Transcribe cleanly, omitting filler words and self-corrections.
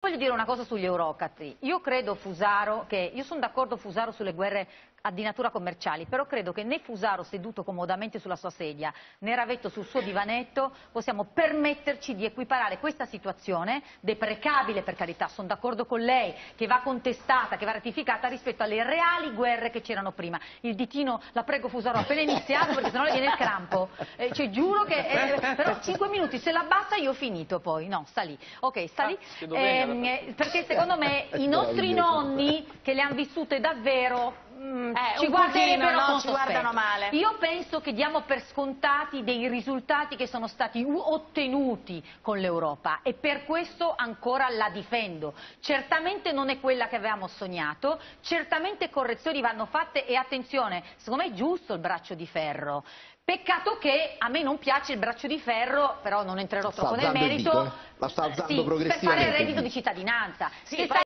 voglio dire una cosa sugli eurocrati. Io credo, Fusaro, che io sono d'accordo Fusaro sulle guerre di natura commerciali, però credo che né Fusaro seduto comodamente sulla sua sedia, né Ravetto sul suo divanetto possiamo permetterci di equiparare questa situazione, deprecabile per carità, sono d'accordo con lei, che va contestata, che va ratificata rispetto alle reali guerre che c'erano prima. Il ditino, la prego Fusaro, appena iniziato perché sennò le viene il crampo, cioè giuro che, però 5 minuti, se la abbassa io ho finito poi, no, sta lì, ok, sta lì, perché secondo me i nostri nonni che le hanno vissute davvero ci guarderebbero con sospetto. Guardano male. Io penso che diamo per scontati dei risultati che sono stati ottenuti con l'Europa e per questo ancora la difendo. Certamente non è quella che avevamo sognato, certamente correzioni vanno fatte e attenzione, secondo me è giusto il braccio di ferro. Peccato che a me non piace il braccio di ferro, però non entrerò troppo nel merito, la sta alzando per fare il progressivamente. reddito di cittadinanza.